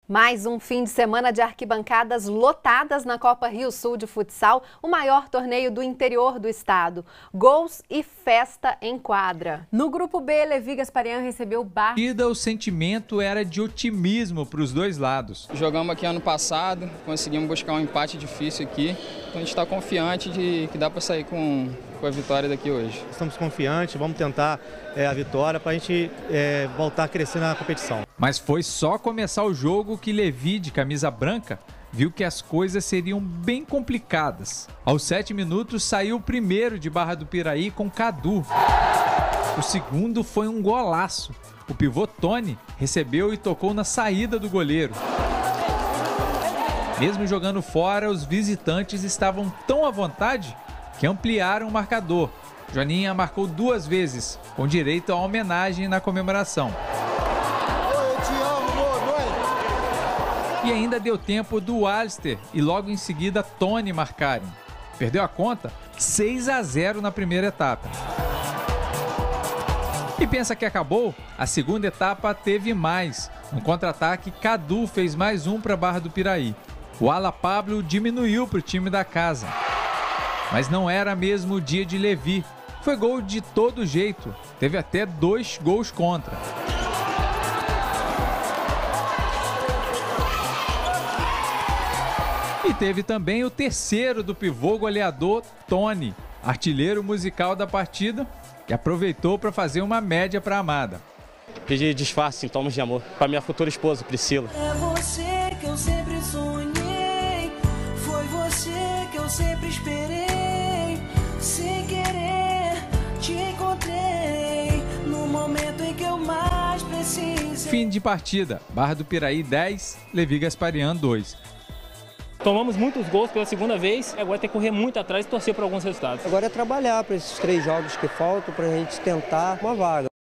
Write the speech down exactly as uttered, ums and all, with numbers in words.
Mais um fim de semana de arquibancadas lotadas na Copa Rio Sul de Futsal, o maior torneio do interior do estado. Gols e festa em quadra. No grupo B, Levi Gasparian recebeu o Barra. O sentimento era de otimismo para os dois lados. Jogamos aqui ano passado, conseguimos buscar um empate difícil aqui, então a gente está confiante de que dá para sair com, com a vitória daqui hoje. Estamos confiantes, vamos tentar é, a vitória para a gente é, voltar a crescer na competição. Mas foi só começar o jogo que Levi, de camisa branca, viu que as coisas seriam bem complicadas. Aos sete minutos saiu o primeiro de Barra do Piraí com Cadu. O segundo foi um golaço. O pivô Tony recebeu e tocou na saída do goleiro. Mesmo jogando fora, os visitantes estavam tão à vontade que ampliaram o marcador. Joaninha marcou duas vezes, com direito à homenagem na comemoração. E ainda deu tempo do Alister e logo em seguida Tony marcarem. Perdeu a conta? seis a zero na primeira etapa. E pensa que acabou? A segunda etapa teve mais. No contra-ataque, Cadu fez mais um para a Barra do Piraí. O ala Pablo diminuiu para o time da casa. Mas não era mesmo o dia de Levi. Foi gol de todo jeito. Teve até dois gols contra. E teve também o terceiro do pivô goleador Tony, artilheiro musical da partida, que aproveitou para fazer uma média para a amada. Pedi disfarce, sintomas de amor, para minha futura esposa, Priscila. É você que eu sempre sonhei, foi você que eu sempre esperei, sem querer te encontrei, no momento em que eu mais precisei. Fim de partida, Barra do Piraí dez, Levi Gasparian dois. Tomamos muitos gols pela segunda vez, agora tem que correr muito atrás e torcer por alguns resultados. Agora é trabalhar para esses três jogos que faltam para a gente tentar uma vaga.